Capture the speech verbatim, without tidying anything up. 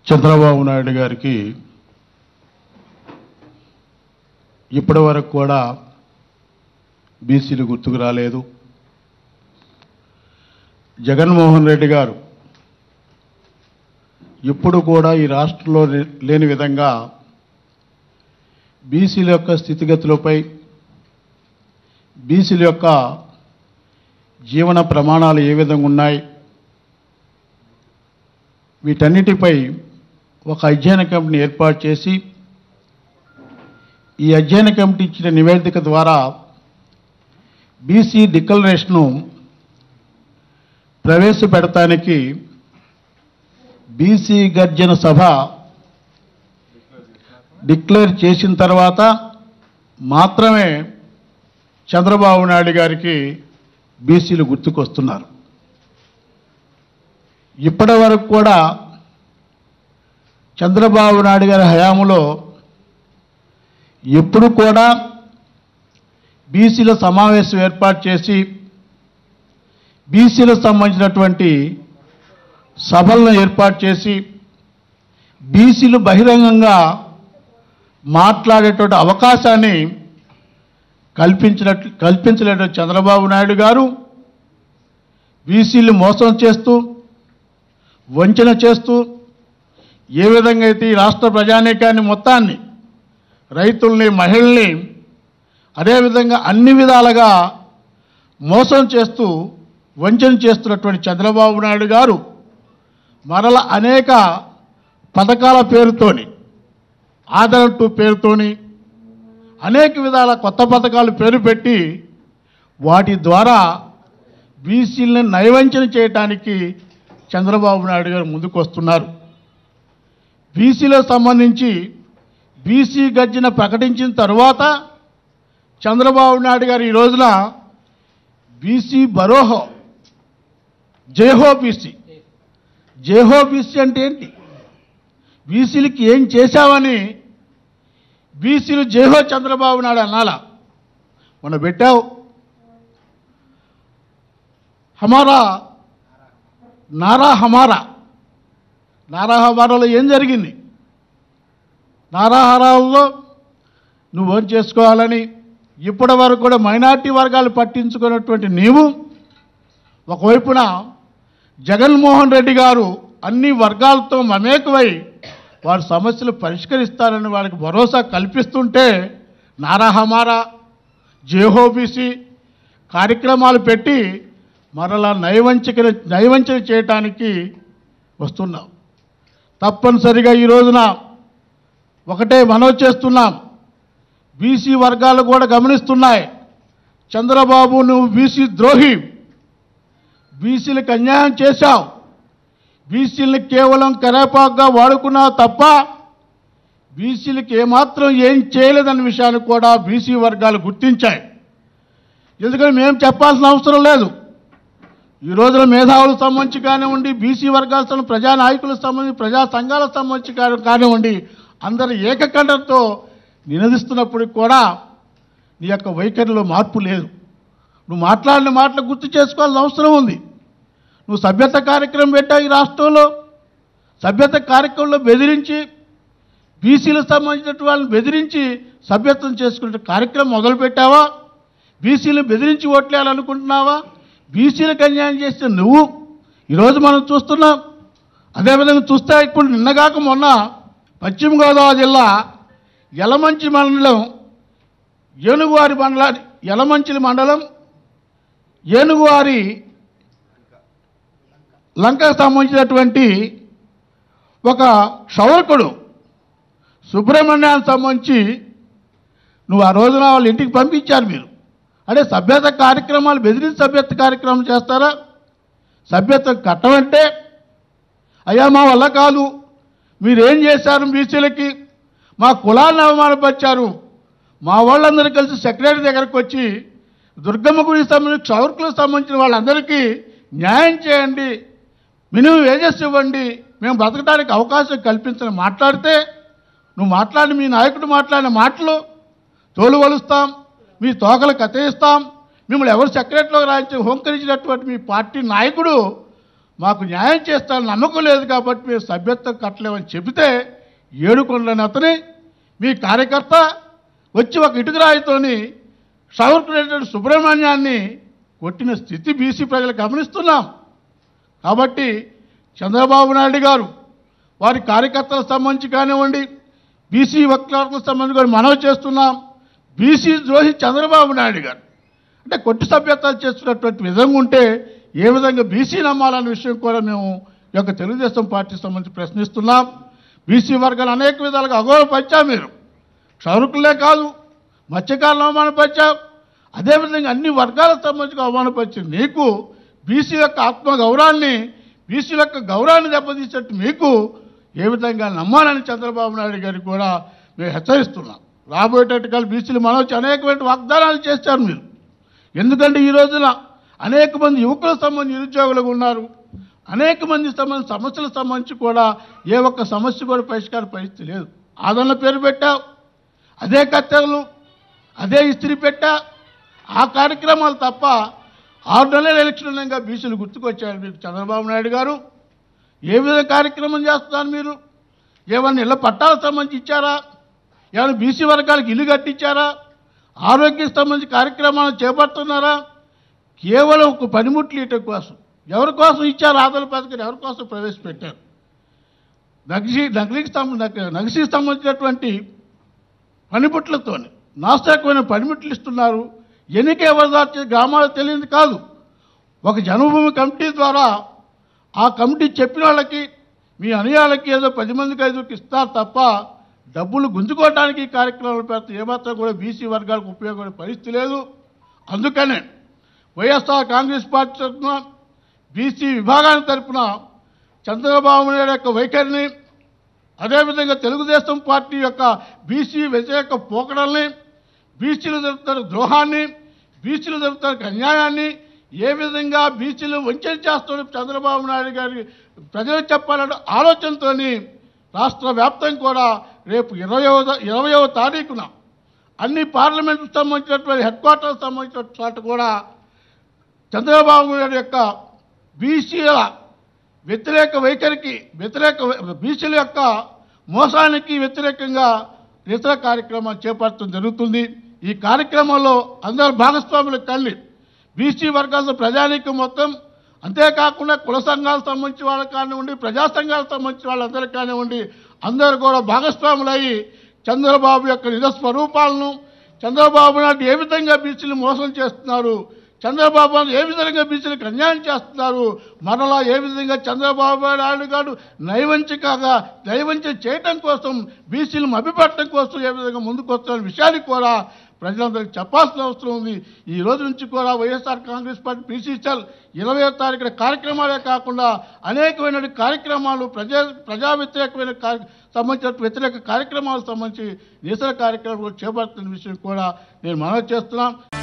చంద్రబాబు నాయుడు గారికి ఇప్పటి వరకు కూడా బీసీలు గుర్తుకు రాలేదు. జగన్మోహన్ రెడ్డి గారు ఇప్పుడు కూడా ఈ రాష్ట్రంలో లేని విధంగా బీసీల యొక్క స్థితిగతులపై, బీసీల యొక్క జీవన ప్రమాణాలు ఏ విధంగా ఉన్నాయి, వీటన్నిటిపై ఒక అధ్యయన కమిటీని ఏర్పాటు చేసి ఈ అధ్యయన కమిటీ ఇచ్చిన నివేదిక ద్వారా బీసీ డిక్లరేషన్ను ప్రవేశపెడతానికి బీసీ గర్జన సభ డిక్లేర్ చేసిన తర్వాత మాత్రమే చంద్రబాబు నాయుడు గారికి బీసీలు గుర్తుకొస్తున్నారు. ఇప్పటి వరకు కూడా చంద్రబాబు నాయుడు గారి హయాంలో ఎప్పుడు కూడా బీసీల సమావేశం ఏర్పాటు చేసి బీసీలకు సంబంధించినటువంటి సభలను ఏర్పాటు చేసి బీసీలు బహిరంగంగా మాట్లాడేటువంటి అవకాశాన్ని కల్పించినట్లు కల్పించలేటువంటి చంద్రబాబు నాయుడు గారు బీసీలు మోసం చేస్తూ, వంచన చేస్తూ, ఏ విధంగా అయితే ఈ రాష్ట్ర ప్రజానీకాన్ని మొత్తాన్ని, రైతుల్ని, మహిళల్ని, అదేవిధంగా అన్ని విధాలుగా మోసం చేస్తూ, వంచన చేస్తున్నటువంటి చంద్రబాబు నాయుడు గారు మరల అనేక పథకాల పేరుతోని, ఆదరణ టూ పేరుతోని, అనేక విధాల కొత్త పథకాలు పేరు పెట్టి వాటి ద్వారా బీసీలను నయవంచన చేయడానికి చంద్రబాబు నాయుడు గారు ముందుకు వస్తున్నారు. బీసీలకు సంబంధించి బీసీ గర్జన ప్రకటించిన తర్వాత చంద్రబాబు నాయుడు గారు ఈ రోజున బీసీ బరోహో జేహో బీసీ జేహో బీసీ అంటే ఏంటి? బీసీలకి ఏం చేశావని బీసీలు జేహో చంద్రబాబు నాయుడు అనాలా? మొన్న పెట్టావు హమారా నారా హమారా. నారా హమారాలో ఏం జరిగింది? నారా హమారాలో నువ్వు ఓన్ చేసుకోవాలని ఇప్పటి వరకు కూడా మైనార్టీ వర్గాలు పట్టించుకున్నటువంటి నీవు ఒకవైపున జగన్మోహన్ రెడ్డి గారు అన్ని వర్గాలతో మమేకమై వారి సమస్యలు పరిష్కరిస్తారని వాళ్ళకి భరోసా కల్పిస్తుంటే నారా హమారా, జేహోబీసీ కార్యక్రమాలు పెట్టి మరలా నయవంచక నయవంచన చేయటానికి వస్తున్నాం. తప్పనిసరిగా ఈ రోజున ఒకటే మనవి చేస్తున్నాం, బీసీ వర్గాలు కూడా గమనిస్తున్నాయి. చంద్రబాబు నువ్వు బీసీ ద్రోహి, బీసీలకు అన్యాయం చేశావు, బీసీలను కేవలం కరేపాకుగా వాడుకున్నావు తప్ప బీసీలకు ఏమాత్రం ఏం చేయలేదన్న విషయాన్ని కూడా బీసీ వర్గాలు గుర్తించాయి. ఎందుకంటే మేము చెప్పాల్సిన అవసరం లేదు. ఈ రోజున మేధావులకు సంబంధించి కానివ్వండి, బీసీ వర్గాలకు, ప్రజా నాయకులకు సంబంధించి, ప్రజా సంఘాలకు సంబంధించి కానివ్వండి, అందరు ఏకకంఠంతో నినదిస్తున్నప్పటికి కూడా నీ యొక్క వైఖరిలో మార్పు లేదు. నువ్వు మాట్లాడిన మాటలు గుర్తు చేసుకోవాల్సిన అవసరం ఉంది. నువ్వు సభ్యత కార్యక్రమం పెట్టావు ఈ రాష్ట్రంలో. సభ్యత కార్యక్రమంలో బెదిరించి, బీసీలకు సంబంధించినటువంటి వాళ్ళని బెదిరించి సభ్యత్వం చేసుకునే కార్యక్రమం మొదలుపెట్టావా? బీసీలను బెదిరించి ఓట్లేయాలనుకుంటున్నావా? బీసీలకు అన్యాయం చేస్తే నువ్వు ఈరోజు మనం చూస్తున్నాం. అదేవిధంగా చూస్తే ఇప్పుడు నిన్నగాక మొన్న పశ్చిమ గోదావరి జిల్లా యలమంచి మండలం, ఏనుగువారి మండలం, యలమంచిలి మండలం ఏనుగువారి లంకకు సంబంధించినటువంటి ఒక క్షౌరకుడు సుబ్రహ్మణ్యానికి సంబంధించి నువ్వు ఆ రోజున వాళ్ళ ఇంటికి పంపించారు. మీరు అంటే సభ్యత కార్యక్రమాలు బెదిరించి సభ్యత కార్యక్రమం చేస్తారా? సభ్యత కట్టమంటే అయ్యా మా వల్ల కాదు, మీరేం చేశారు, బీసీలకి మా కులాలను అవమానపరిచారు, మా వాళ్ళందరూ కలిసి సెక్రటరీ దగ్గరకు వచ్చి దుర్గమ్మ గుడికి సంబంధించి క్షౌరకులకు సంబంధించిన వాళ్ళందరికీ న్యాయం చేయండి, మినిమం వేజెస్ ఇవ్వండి, మేము బ్రతకడానికి అవకాశం కల్పించని మాట్లాడితే నువ్వు మాట్లాడి మీ నాయకుడు మాట్లాడిన మాటలు తోలు వలుస్తాం, మీ తోకలు కత్తేస్తాం, మిమ్మల్ని ఎవరు సెక్రటరీలో రాయించి హోంకరించినటువంటి మీ పార్టీ నాయకుడు మాకు న్యాయం చేస్తారని నమ్మకం లేదు కాబట్టి మేము సభ్యత్వం కట్టలేమని చెబితే ఏడుకొండలని అతని మీ కార్యకర్త వచ్చి ఒక ఇటుకరాయితోని సవర్కుడైనటువంటి సుబ్రహ్మణ్యాన్ని కొట్టిన స్థితి బీసీ ప్రజలు గమనిస్తున్నాం. కాబట్టి చంద్రబాబు నాయుడు గారు వారి కార్యకర్తలకు సంబంధించి కానివ్వండి, బీసీ వక్తలకు సంబంధించి కూడా మనవి చేస్తున్నాం. బీసీ ద్రోహి చంద్రబాబు నాయుడు గారు అంటే కొట్టి సభ్యత్వాలు చేస్తున్నటువంటి విధంగా ఉంటే ఏ విధంగా బీసీ నమ్మాలనే విషయం కూడా మేము ఈ యొక్క తెలుగుదేశం పార్టీకి సంబంధించి ప్రశ్నిస్తున్నాం. బీసీ వర్గాలు అనేక విధాలుగా అగౌరవపరిచాం. మీరు క్షౌరికులే కాదు, మత్స్యకారులను అవమానపరిచాం. అదేవిధంగా అన్ని వర్గాలకు సంబంధించి అవమానపరిచి నీకు బీసీ యొక్క ఆత్మ గౌరవాన్ని, బీసీ యొక్క గౌరవాన్ని దెబ్బతీసేట్టు మీకు ఏ విధంగా నమ్మాలని చంద్రబాబు నాయుడు గారికి కూడా మేము హెచ్చరిస్తున్నాం. రాబోయేటట్టు కాదు బీసీలు మనవచ్చి అనేకమైన వాగ్దానాలు చేశారు మీరు. ఎందుకంటే ఈ రోజున అనేక మంది యువకులకు సంబంధించి నిరుద్యోగులుగా ఉన్నారు. అనేక మంది సంబంధించి సమస్యలకు సంబంధించి కూడా ఏ ఒక్క సమస్య కూడా పరిష్కార పరిస్థితి లేదు. ఆదరణ పేరు పెట్టావు, అదే కత్తెరలు, అదే ఇస్త్రీ పెట్టా, ఆ కార్యక్రమాలు తప్ప ఆరు నెలల ఎలక్షన్ ఉండగా బీసీలు గుర్తుకొచ్చారు మీకు చంద్రబాబు నాయుడు గారు. ఏ విధంగా కార్యక్రమం చేస్తున్నారు మీరు? ఏమన్నా ఇళ్ళ పట్టాలకు సంబంధించి ఇచ్చారా? ఏమైనా బీసీ వర్గాలకు ఇల్లు కట్టించారా? ఆరోగ్యం సంబంధించి కార్యక్రమాలు చేపడుతున్నారా? కేవలం ఒక పనిముట్లు ఇవ్వటం కోసం, ఎవరి కోసం ఇచ్చారు? ఆదరణ పథకం ఎవరి కోసం ప్రవేశపెట్టారు? నగిసి నగలికి సంబంధ నగిసికి సంబంధించినటువంటి పనిముట్లతో నాశకమైన పనిముట్లు ఇస్తున్నారు. ఎన్నిక ఎవరు దాచే గ్రామాలు తెలియదు కాదు. ఒక జన్మభూమి కమిటీ ద్వారా ఆ కమిటీ చెప్పిన వాళ్ళకి, మీ అనుయాలకి ఏదో పది మందికి ఐదుకి ఇస్తారు తప్ప డబ్బులు గుంజుకోవడానికి ఈ కార్యక్రమాలు పెడితే ఏమాత్రం కూడా బీసీ వర్గాలకు ఉపయోగపడే పరిస్థితి లేదు. అందుకనే వైఎస్ఆర్ కాంగ్రెస్ పార్టీ తరఫున బీసీ విభాగాన్ని తరఫున చంద్రబాబు నాయుడు యొక్క వైఖరిని, అదేవిధంగా తెలుగుదేశం పార్టీ యొక్క బీసీ వ్యతిరేక పోకడల్ని, బీసీలు జరుగుతున్న ద్రోహాన్ని, బీసీలు జరుగుతున్న అన్యాయాన్ని, ఏ విధంగా బీసీలు వంచన చేస్తున్న చంద్రబాబు నాయుడు గారి ప్రజలకు చెప్పాలంటే ఆలోచనతో రాష్ట్ర వ్యాప్తంగా కూడా రేపు ఇరవయవ ఇరవయవ తారీఖున అన్ని పార్లమెంట్కు సంబంధించినటువంటి హెడ్ క్వార్టర్కి సంబంధించిన చోట కూడా చంద్రబాబు నాయుడు యొక్క బీసీల వ్యతిరేక వైఖరికి, వ్యతిరేక బీసీల యొక్క మోసానికి వ్యతిరేకంగా నిరసన కార్యక్రమాలు చేపట్టడం జరుగుతుంది. ఈ కార్యక్రమంలో అందరు భాగస్వాములు కలిసి బీసీ వర్గాల ప్రజానీకం మొత్తం, అంతేకాకుండా కుల సంఘాలకు సంబంధించి వాళ్ళకి కానివ్వండి, ప్రజా సంఘాలకు సంబంధించి వాళ్ళందరికీ కానివ్వండి, అందరూ కూడా భాగస్వాములయ్యి చంద్రబాబు యొక్క నిజ స్వరూపాలను, చంద్రబాబు నాయుడు ఏ విధంగా బీసీలు మోసం చేస్తున్నారు, చంద్రబాబు నాయుడు ఏ విధంగా బీసీలకు అన్యాయం చేస్తున్నారు, మరలా ఏ విధంగా చంద్రబాబు నాయుడు గారు నైవంచికగా నైవంచన చేయటం కోసం, బీసీలు మభ్యపెట్టడం కోసం ఏ విధంగా ముందుకు వస్తున్న విషయాన్ని కూడా ప్రజలందరికీ చెప్పాల్సిన అవసరం ఉంది. ఈ రోజు నుంచి కూడా వైఎస్ఆర్ కాంగ్రెస్ పార్టీ బీసీసీఎల్ ఇరవై తారీఖున కార్యక్రమాలే కాకుండా అనేకమైన కార్యక్రమాలు, ప్రజా ప్రజా వ్యతిరేకమైన సంబంధించిన వ్యతిరేక కార్యక్రమాలకు సంబంధించి నిరసన కార్యక్రమాలు చేపడుతున్న విషయం కూడా నేను మనవి చేస్తున్నాను.